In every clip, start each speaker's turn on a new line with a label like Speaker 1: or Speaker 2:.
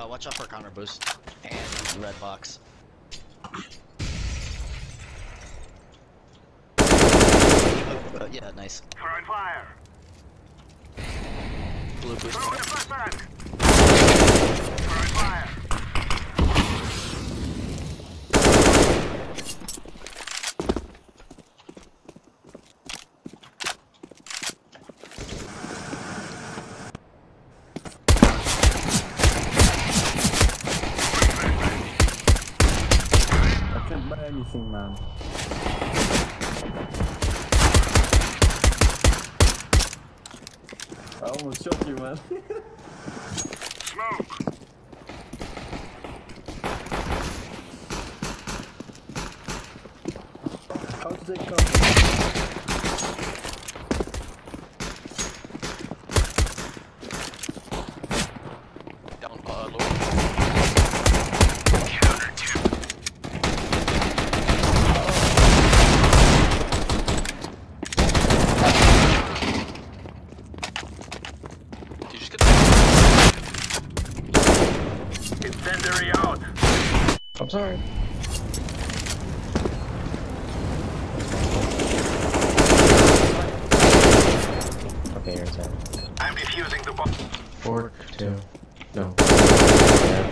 Speaker 1: Watch out for counter boost and red box. Yeah, nice.
Speaker 2: Throwing fire.
Speaker 1: Blue boost.
Speaker 2: Throwing a flashbang. Throwing fire.
Speaker 3: I can't buy anything, man. I almost shot you, man.
Speaker 2: Smoke.
Speaker 3: How to take cover?
Speaker 1: Down, lower. Did you just get
Speaker 2: Incendiary out.
Speaker 4: I'm sorry. Okay, you're inside.
Speaker 2: I'm defusing the bomb.
Speaker 4: 4, 2. No. Yeah.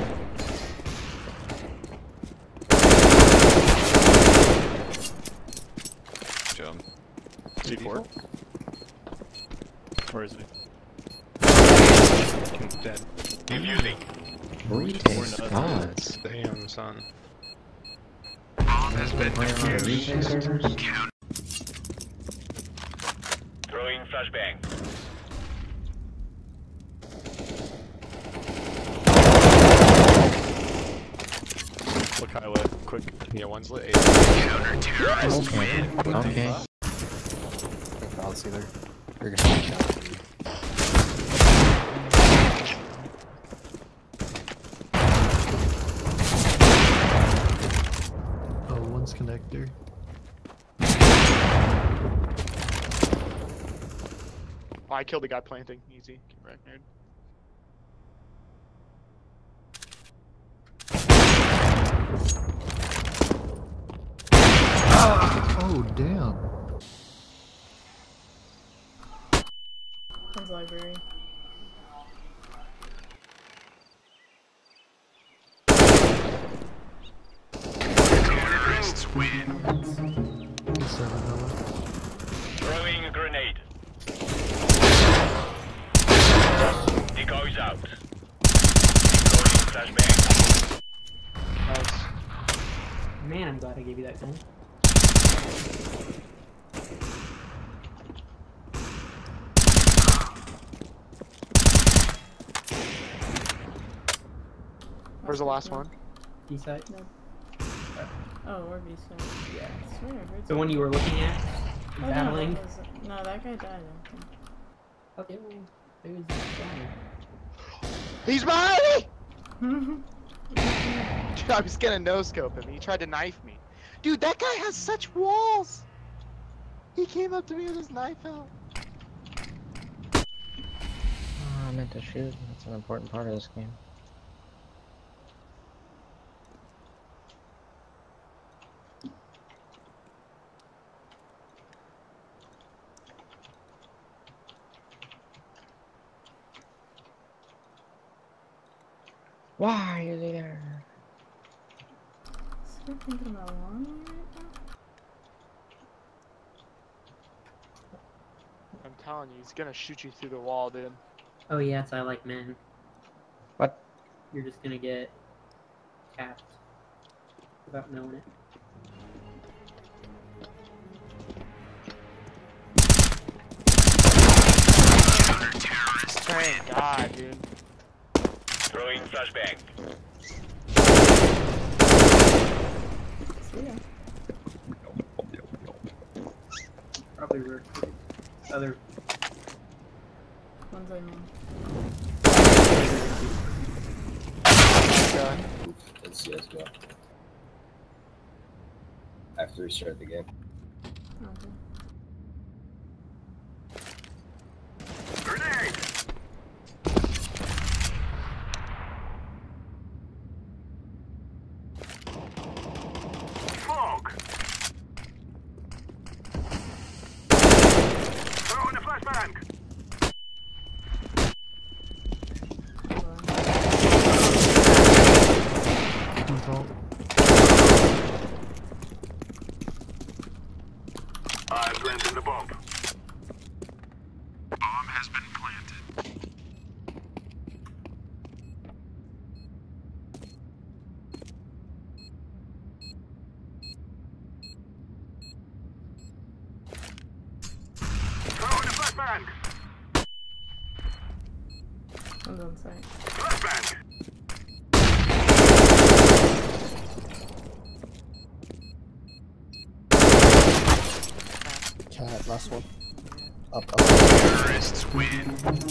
Speaker 5: Jump. C4? Where is he? He's dead.
Speaker 2: Defusing.
Speaker 4: Retake gods.
Speaker 5: Damn, son.
Speaker 2: Bomb has been
Speaker 4: Playing on the retake servers?
Speaker 2: Throwing flashbang.
Speaker 5: Look highway, quick. Yeah, one's lit. 8.
Speaker 2: Counter-terrorists win.
Speaker 4: Okay.
Speaker 6: I'll see there. You're gonna have to count.
Speaker 7: Oh, one's connector.
Speaker 8: Oh, I killed the guy planting. Easy. Record.
Speaker 7: Oh, damn.
Speaker 9: One's library.
Speaker 2: Terrorists win.
Speaker 7: 7 Noah.
Speaker 2: Throwing a grenade. Decoys out. Decoying flashbang.
Speaker 8: Nice.
Speaker 10: Man, I'm glad I gave you that gun.
Speaker 8: Where's the last one?
Speaker 10: B-side?
Speaker 9: No. Oh, or B-side. Yeah, I swear I heard
Speaker 10: The one you were looking at?
Speaker 9: Oh,
Speaker 10: Battling?
Speaker 9: No, no, that guy died, I think.
Speaker 10: Okay, well, it was down.
Speaker 8: He's behind me! Dude, I was gonna no-scope him. He tried to knife me. Dude, that guy has such walls! He came up to me with his knife out.
Speaker 4: Oh, I meant to shoot. That's an important part of this game. Why are you there?
Speaker 9: Still thinking about long right now?
Speaker 8: I'm telling you, he's gonna shoot you through the wall, dude.
Speaker 10: Oh yes, I like men.
Speaker 4: What?
Speaker 10: You're just gonna get capped without knowing it.
Speaker 8: Thank God, dude.
Speaker 2: Throwing flashbang.
Speaker 9: See ya.
Speaker 10: Probably rear. Other.
Speaker 9: One's on me.
Speaker 6: Let's see us go. I have to restart the game.
Speaker 9: Okay.
Speaker 2: has been planted. Throwing a flashbang.
Speaker 9: One's on site.
Speaker 2: Flashbang.
Speaker 6: Cat, last one. Up.
Speaker 2: Terrorists win.